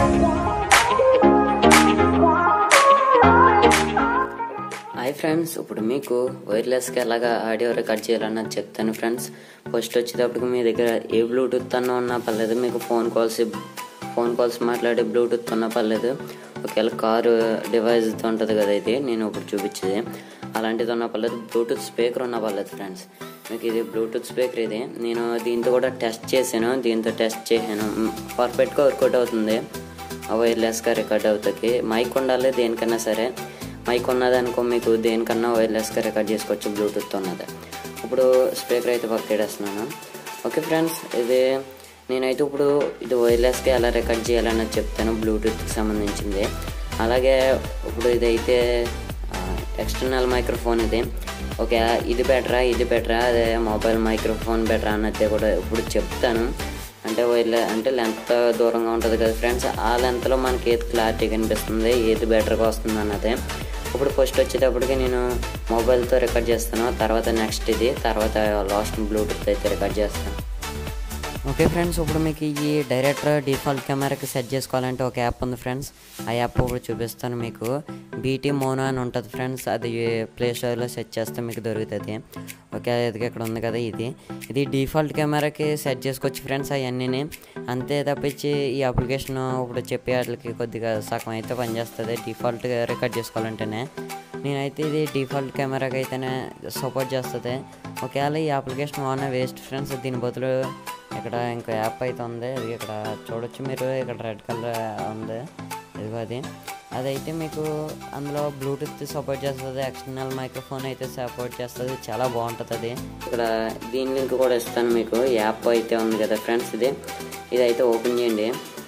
Hi friends, ఇప్పుడు మీకు వైర్లెస్గా ఎలాగా ఆడియో రికార్డ్ చేయాలన్నది చెప్తాను ఫ్రెండ్స్. ఫస్ట్ వచ్చేటప్పటికి మీ దగ్గర ఏ బ్లూటూత్ అన్న ఉన్నా పర్లేదు, మీకు ఫోన్ కాల్స్ మాట్లాడే బ్లూటూత్ ఉన్నా పర్లేదు. ఒకవేళ కారు డివైస్తో ఉంటుంది కదా, ఇది నేను ఇప్పుడు చూపించేది, అలాంటిది ఉన్నా పర్లేదు. బ్లూటూత్ స్పీకర్ ఉన్నా పర్లేదు ఫ్రెండ్స్. మీకు ఇది బ్లూటూత్ స్పీకర్, ఇది నేను దీంతో కూడా టెస్ట్ చేశాను. పర్ఫెక్ట్గా వర్కౌట్ అవుతుంది, వైర్లెస్గా రికార్డ్ అవుతుంది. మైక్ ఉండాలి దేనికన్నా సరే. మైక్ ఉన్నదనుకో మీకు దేనికన్నా వైర్లెస్గా రికార్డ్ చేసుకోవచ్చు బ్లూటూత్ ఉన్నది. ఇప్పుడు స్పీకర్ అయితే పక్కేస్తున్నాను. ఓకే ఫ్రెండ్స్, నేనైతే ఇప్పుడు ఇది వైర్లెస్గా ఎలా రికార్డ్ చేయాలన్నది చెప్తాను, బ్లూటూత్కి సంబంధించింది. అలాగే ఇప్పుడు ఇదైతే ఎక్స్టర్నల్ మైక్రోఫోన్. ఓకే, ఇది బెటరా అదే మొబైల్ మైక్రోఫోన్ బెటరా అన్నది కూడా ఇప్పుడు చెప్తాను. అంటే లెంత్ దూరంగా ఉంటుంది కదా ఫ్రెండ్స్, ఆ లెంత్లో మనకి ఏది క్లారిటీ కనిపిస్తుంది, ఏది బెటర్గా వస్తుంది అన్నదే. ఇప్పుడు ఫస్ట్ వచ్చేటప్పటికి నేను మొబైల్తో రికార్డ్ చేస్తాను, తర్వాత నెక్స్ట్ తర్వాత లాస్ట్ బ్లూటూత్ అయితే రికార్డ్ చేస్తాను. ఓకే ఫ్రెండ్స్, ఇప్పుడు మీకు ఈ డైరెక్టర్ డిఫాల్ట్ కెమెరాకి సెట్ చేసుకోవాలంటే ఒక యాప్ ఉంది ఫ్రెండ్స్. ఆ యాప్ ఇప్పుడు చూపిస్తాను మీకు. బీటీ మోనో అని ఉంటుంది ఫ్రెండ్స్, అది ప్లే స్టోర్లో సెట్ చేస్తే మీకు దొరుకుతుంది. ఓకే, ఇది ఇక్కడ ఉంది కదా, ఇది డిఫాల్ట్ కెమెరాకి సెట్ చేసుకోవచ్చు ఫ్రెండ్స్ అవన్నీ. అంతే తప్పించి ఈ అప్లికేషన్ ఇప్పుడు చెప్పే వాటికి కొద్దిగా సగం అయితే పనిచేస్తుంది డిఫాల్ట్గా రికార్డ్ చేసుకోవాలంటేనే. నేనైతే ఇది డిఫాల్ట్ కెమెరాకి అయితేనే సపోర్ట్ చేస్తుంది. ఒకవేళ ఈ అప్లికేషన్ వాడిన వేస్ట్ ఫ్రెండ్స్. దీని బదులు ఇక్కడ ఇంకో యాప్ అయితే ఉంది, ఇది ఇక్కడ చూడొచ్చు మీరు, ఇక్కడ రెడ్ కలర్ ఉంది, ఇదిగో అదైతే మీకు అందులో బ్లూటూత్ సపోర్ట్ చేస్తుంది, ఎక్స్టర్నల్ మైక్రోఫోన్ అయితే సపోర్ట్ చేస్తుంది, చాలా బాగుంటుంది అది. ఇక్కడ దీని లింక్ కూడా ఇస్తాను మీకు. యాప్ అయితే ఉంది కదా ఫ్రెండ్స్, ఇదైతే ఓపెన్ చేయండి.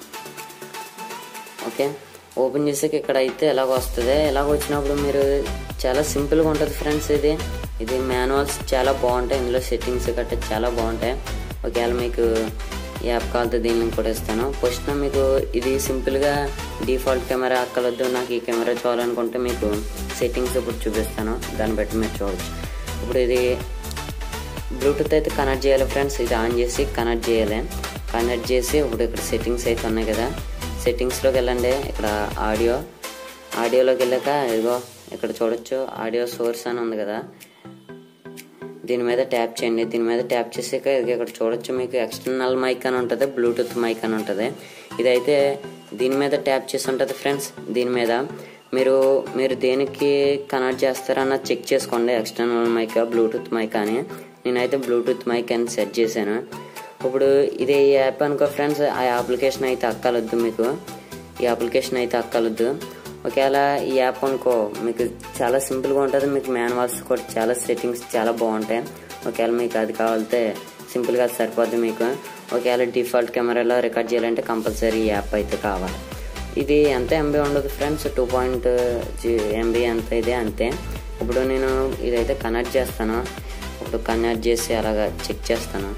ఓకే, ఓపెన్ చేసాక ఇక్కడ అయితే ఎలాగ వస్తుంది. ఎలాగ వచ్చినప్పుడు మీరు చాలా సింపుల్గా ఉంటుంది ఫ్రెండ్స్. ఇది మాన్యువల్స్ చాలా బాగుంటాయి, ఇందులో సెట్టింగ్స్ గట్రా చాలా బాగుంటాయి. ఒకవేళ మీకు యాప్ కావాలంటే దీని లింక్ కూడా ఇస్తాను. ఫస్ట్ మీకు ఇది సింపుల్గా డిఫాల్ట్ కెమెరా అక్కలొద్దు, నాకు ఈ కెమెరా చూడాలనుకుంటే మీకు సెట్టింగ్స్ ఇప్పుడు చూపిస్తాను, దాన్ని బట్టి మీరు చూడవచ్చు. ఇప్పుడు ఇది బ్లూటూత్ అయితే కనెక్ట్ చేయాలి ఫ్రెండ్స్. ఇది ఆన్ చేసి కనెక్ట్ చేసి ఇప్పుడు ఇక్కడ సెట్టింగ్స్ అయితే ఉన్నాయి కదా, సెట్టింగ్స్లోకి వెళ్ళండి. ఇక్కడ ఆడియోలోకి వెళ్ళాక ఇదిగో ఇక్కడ చూడొచ్చు, ఆడియో సోర్స్ అని ఉంది కదా, దీని మీద ట్యాప్ చేయండి. దీని మీద ట్యాప్ చేసాక ఇక్కడ చూడొచ్చు మీకు ఎక్స్టర్నల్ మైక్ అని ఉంటుంది, బ్లూటూత్ మైక్ అని ఉంటుంది. ఇదైతే దీని మీద ట్యాప్ చేసి ఉంటుంది ఫ్రెండ్స్. దీని మీద మీరు దేనికి కనెక్ట్ చేస్తారన్న చెక్ చేసుకోండి, ఎక్స్టర్నల్ మైక్ బ్లూటూత్ మైక్ అని. నేనైతే బ్లూటూత్ మైక్ అని సెట్ చేశాను. ఇప్పుడు ఇది యాప్ అనుకో ఫ్రెండ్స్, ఆ అప్లికేషన్ అయితే అక్కలొద్దు మీకు, ఈ అప్లికేషన్ అయితే అక్కలొద్దు. ఒకవేళ ఈ యాప్ అనుకో మీకు చాలా సింపుల్గా ఉంటుంది, మీకు మాన్యువల్స్ కూడా చాలా సెట్టింగ్స్ చాలా బాగుంటాయి. ఒకవేళ మీకు అది కావాలంటే సింపుల్గా అది సరిపోద్ది మీకు. ఒకవేళ డిఫాల్ట్ కెమెరాలో రికార్డ్ చేయాలంటే కంపల్సరీ ఈ యాప్ అయితే కావాలి. ఇది ఎంత ఎంబీ ఉండదు ఫ్రెండ్స్, 2.0 MB అంతే. ఇప్పుడు నేను ఇదైతే కనెక్ట్ చేస్తాను. ఇప్పుడు కనెక్ట్ చేసి అలాగా చెక్ చేస్తాను.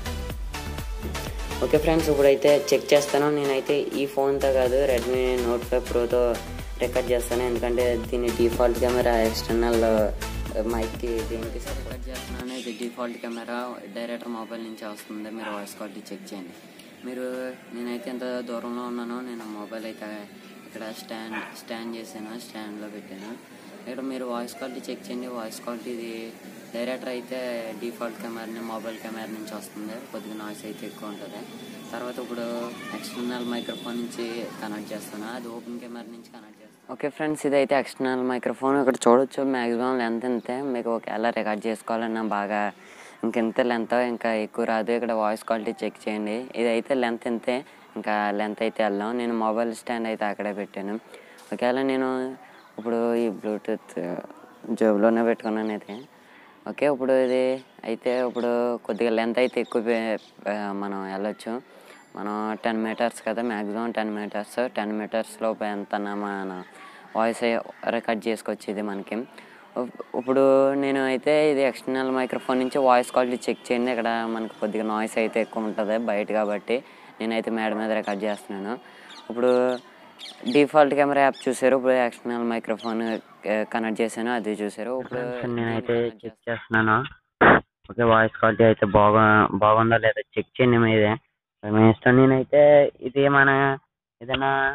ఓకే ఫ్రెండ్స్, ఇప్పుడైతే చెక్ చేస్తాను. నేనైతే ఈ ఫోన్తో కాదు, రెడ్మీ Note 5 Proతో రికార్డ్ చేస్తాను, ఎందుకంటే దీని డిఫాల్ట్ కెమెరా ఎక్స్టర్నల్ మైక్కి దీనికి రికార్డ్ చేస్తున్నాను. ఇది డిఫాల్ట్ కెమెరా డైరెక్టర్ మొబైల్ నుంచి వస్తుంది. మీరు వాయిస్ క్వాలిటీ చెక్ చేయండి. నేనైతే ఎంత దూరంలో ఉన్నానో, నేను మొబైల్ అయితే ఇక్కడ స్టాండ్ చేశాను, స్టాండ్లో పెట్టాను. ఇక్కడ మీరు వాయిస్ క్వాలిటీ చెక్ చేయండి. వాయిస్ క్వాలిటీ ఇది డైరెక్టర్ అయితే డిఫాల్ట్ కెమెరా మొబైల్ కెమెరా నుంచి వస్తుంది, కొద్దిగా నాయిస్ అయితే ఎక్కువ ఉంటుంది. తర్వాత ఇప్పుడు ఎక్స్టర్నల్ మైక్రోఫోన్ నుంచి కనెక్ట్ చేస్తాను, అది ఓపెన్ కెమెరా నుంచి కనెక్ట్ చేస్తాను. ఓకే ఫ్రెండ్స్, ఇదైతే ఎక్స్టర్నల్ మైక్రోఫోన్. ఇక్కడ చూడొచ్చు మ్యాక్సిమం లెంత్ ఇంతే. మీకు ఒకవేళ రికార్డ్ చేసుకోవాలన్నా బాగా ఇంకెంత లెంత్ ఇంకా ఎక్కువ రాదు. ఇక్కడ వాయిస్ క్వాలిటీ చెక్ చేయండి. ఇదైతే లెంత్ ఇంతే, ఇంకా లెంత్ అయితే వెళ్ళాం. నేను మొబైల్ స్టాండ్ అయితే అక్కడే పెట్టాను. ఒకవేళ నేను ఇప్పుడు ఈ బ్లూటూత్ జేబులోనే పెట్టుకున్నాను అయితే. ఓకే, ఇప్పుడు ఇప్పుడు కొద్దిగా లెంత్ అయితే ఎక్కువ మనం వెళ్ళొచ్చు. మనం 10 మీటర్స్ కదా, మ్యాక్సిమం 10 మీటర్స్ లోపు ఎంత మన వాయిస్ రికార్డ్ చేసుకోవచ్చు ఇది మనకి. ఇప్పుడు నేను అయితే ఇది ఎక్స్టర్నల్ మైక్రోఫోన్ నుంచి వాయిస్ క్వాలిటీ చెక్ చేయండి. ఇక్కడ మనకు కొద్దిగా నాయిస్ అయితే ఎక్కువ ఉంటుంది బయట కాబట్టి, నేనైతే మేడ మీద రికార్డ్ చేస్తున్నాను. ఇప్పుడు డిఫాల్ట్ కెమెరా యాప్ చూసారు, ఇప్పుడు ఎక్స్టర్నల్ మైక్రోఫోన్ కనెక్ట్ చేశాను, అది చూసారు. ఇప్పుడు నేనైతే చెక్ చేస్తున్నాను. ఓకే, వాయిస్ క్వాలిటీ అయితే బాగుందో లేదో చెక్ చేయండి మీదే, మీ ఇష్టం. నేనైతే ఇది మన ఏదైనా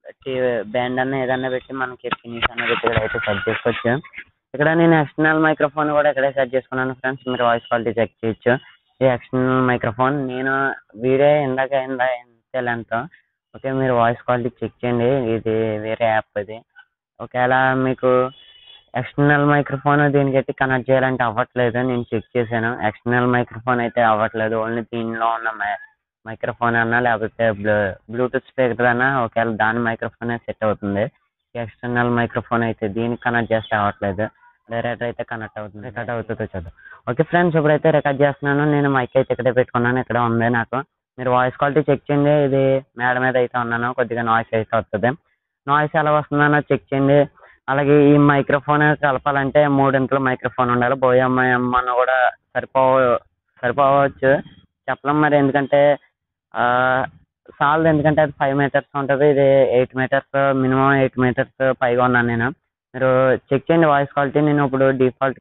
బ్యాండ్ అన్న ఏదన్నా పెట్టి మనకి ఫినిష్ అన్న పెట్టి ఇక్కడ అయితే సెట్ చేసుకోవచ్చు. ఇక్కడ నేను ఎక్స్టర్నల్ మైక్రోఫోన్ కూడా ఇక్కడే సెట్ చేసుకున్నాను ఫ్రెండ్స్. మీరు వాయిస్ క్వాలిటీ చెక్ చేయొచ్చు. ఈ ఎక్స్టర్నల్ మైక్రోఫోన్ నేను వీడియో ఇంత లెంత్. ఓకే, మీరు వాయిస్ క్వాలిటీ చెక్ చేయండి. ఇది వేరే యాప్ ఇది. ఒకవేళ మీకు ఎక్స్టర్నల్ మైక్రోఫోన్ దీనికి కనెక్ట్ చేయాలంటే అవ్వట్లేదు. నేను చెక్ చేశాను, ఎక్స్టర్నల్ మైక్రోఫోన్ అయితే అవ్వట్లేదు. ఓన్లీ దీనిలో ఉన్న మైక్రోఫోన్ అన్నా లేకపోతే బ్లూటూత్ స్పీకర్ అన్నా ఒకవేళ దాని మైక్రోఫోన్ సెట్ అవుతుంది. ఎక్స్టర్నల్ మైక్రోఫోన్ అయితే దీనికి కనెక్ట్ చేస్తే అవ్వట్లేదు. డైరెక్ట్ అయితే కనెక్ట్ అవుతుంది. రికార్డ్ అవుతుందో చదువు. ఓకే ఫ్రెండ్స్, ఇప్పుడైతే రికార్డ్ చేస్తున్నాను. నేను మైక్ అయితే ఇక్కడే పెట్టుకున్నాను, ఇక్కడ ఉంది నాకు. మీరు వాయిస్ క్వాలిటీ చెక్ చేయండి. ఇది మేడ మీద అయితే ఉన్నాను, కొద్దిగా నాయిస్ అయితే వస్తుంది. నాయిస్ ఎలా వస్తుందన్నో చెక్ చేయండి. అలాగే ఈ మైక్రోఫోన్ కలపాలంటే 3 ఇంచుల మైక్రోఫోన్ ఉండాలి. బోయమ్మన్న కూడా సరిపోవచ్చు చెప్పలేం మరి, ఎందుకంటే సాల్వ్, ఎందుకంటే అది 5 మీటర్స్ ఉంటుంది, ఇది 8 మీటర్స్, మినిమం 8 మీటర్స్ పైగా ఉన్నాను నేను. మీరు చెక్ చేయండి వాయిస్ క్వాలిటీ. నేను ఇప్పుడు డిఫాల్ట్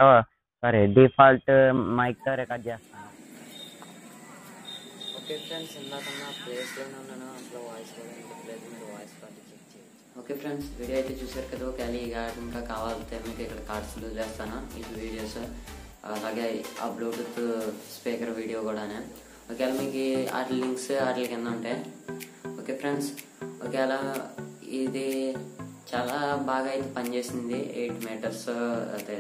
మైక్తో రికార్డ్ చేస్తాను. ఓకే ఫ్రెండ్స్, ఇందాకన్నా ప్లేస్లోనే ఉన్నాను, అసలు వాయిస్ కూడా వినట్లేదు. మీరు వాయిస్ క్వాలిటీ చెక్ చేయండి. ఓకే ఫ్రెండ్స్, వీడియో అయితే చూసారు కదా. ఒకవేళ ఇంకా కావాలంటే మీకు ఇక్కడ కార్డ్స్ లూజ్ చేస్తాను, ఈ వీడియోస్. అలాగే ఆ బ్లూటూత్ స్పీకర్ వీడియో కూడానే. ఒకవేళ మీకు వాటి లింక్స్ వాటి కింద ఉంటాయి. ఓకే ఫ్రెండ్స్, ఒకవేళ ఇది చాలా బాగా అయితే పనిచేసింది. 8 మీటర్స్ అదే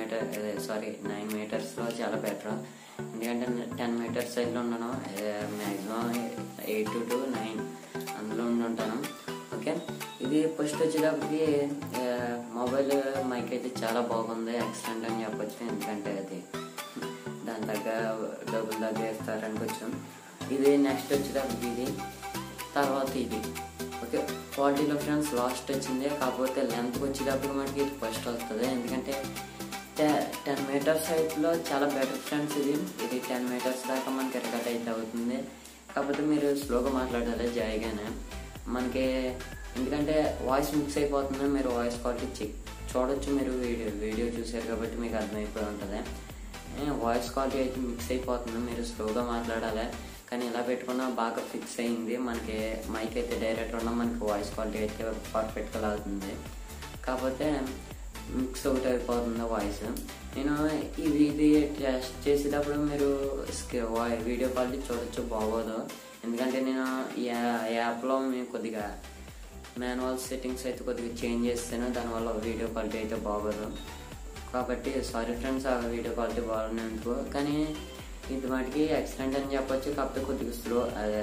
9 మీటర్స్లో చాలా బెటర్. ఎందుకంటే 10 మీటర్స్ సైడ్లో ఉన్నాను, మ్యాక్సిమం 8 to 9 అందులో ఉంటాను. ఓకే, ఇది ఫస్ట్ వచ్చేటప్పటికి మొబైల్ మైక్ అయితే చాలా బాగుంది, ఎక్సలెంట్ అని చెప్పొచ్చు. ఎందుకంటే అది దాని డబ్బులు వేస్తారనుకోవచ్చు. ఇది నెక్స్ట్ వచ్చేటప్పటికి ఇది, తర్వాత ఇది. ఓకే, క్వాలిటీలో ఫ్రెండ్స్ లాస్ట్ వచ్చింది, కాకపోతే లెంత్కి వచ్చేటప్పుడు మనకి ఇది ఫస్ట్ వస్తుంది. ఎందుకంటే 10 మీటర్స్ హైట్లో చాలా బెటర్ ఫ్రెండ్స్. ఇది 10 మీటర్స్ దాకా మనకి రికార్డ్ అయితే అవుతుంది. కాకపోతే మీరు స్లోగా మాట్లాడాలి జాయిగానే మనకి, ఎందుకంటే వాయిస్ మిక్స్ అయిపోతుంది. మీరు వాయిస్ క్వాలిటీ చూడొచ్చు, మీరు వీడియో చూసారు కాబట్టి మీకు అర్థమైపోయి ఉంటుంది. వాయిస్ క్వాలిటీ అయితే మిక్స్ అయిపోతుంది, మీరు స్లోగా మాట్లాడాలి. కానీ ఇలా పెట్టుకున్నా బాగా ఫిక్స్ అయింది. మనకి మైక్ అయితే డైరెక్ట్ ఉన్నా మనకి వాయిస్ క్వాలిటీ అయితే పర్ఫెక్ట్గా లాగుతుంది. కాకపోతే మిక్స్ అవుట్ అయిపోతుంది వాయిస్. నేను ఇది టెస్ట్ చేసేటప్పుడు మీరు వీడియో క్వాలిటీ చూడొచ్చు, బాగోదు. ఎందుకంటే నేను ఈ యాప్లో మేము కొద్దిగా మాన్యువల్ సెట్టింగ్స్ అయితే కొద్దిగా చేంజ్ చేస్తాను, దానివల్ల వీడియో క్వాలిటీ అయితే బాగోదు. కాబట్టి సారీ ఫ్రెండ్స్, ఆ వీడియో క్వాలిటీ బాగున్నందుకు. కానీ ఇది వాటికి ఎక్సలెంట్ అని చెప్పొచ్చు. కాకపోతే కొద్దిగా స్లో,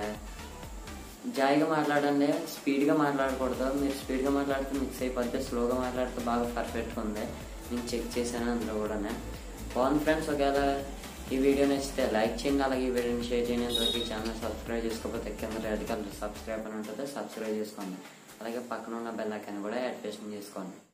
జాయిగా మాట్లాడండి, స్పీడ్గా మాట్లాడకూడదు. మీరు స్పీడ్గా మాట్లాడితే మిక్స్ అయిపోద్ది, స్లోగా మాట్లాడితే బాగా పర్ఫెక్ట్గా ఉంది. నేను చెక్ చేశాను అందులో కూడా బాగుంది ఫ్రెండ్స్. ఒకవేళ ఈ వీడియో నచ్చితే లైక్ చేయండి, అలాగే ఈ వీడియోని షేర్ చేయండి. ఇంతవరకు ఈ ఛానల్ సబ్స్క్రైబ్ చేసుకోకపోతే కింద రెడ్ కలర్ సబ్స్క్రైబ్ అని ఉంటుంది, సబ్స్క్రైబ్ చేసుకోండి. అలాగే పక్కన ఉన్న బెల్ ఐకాన్ కూడా యాక్టివేషన్ చేసుకోండి.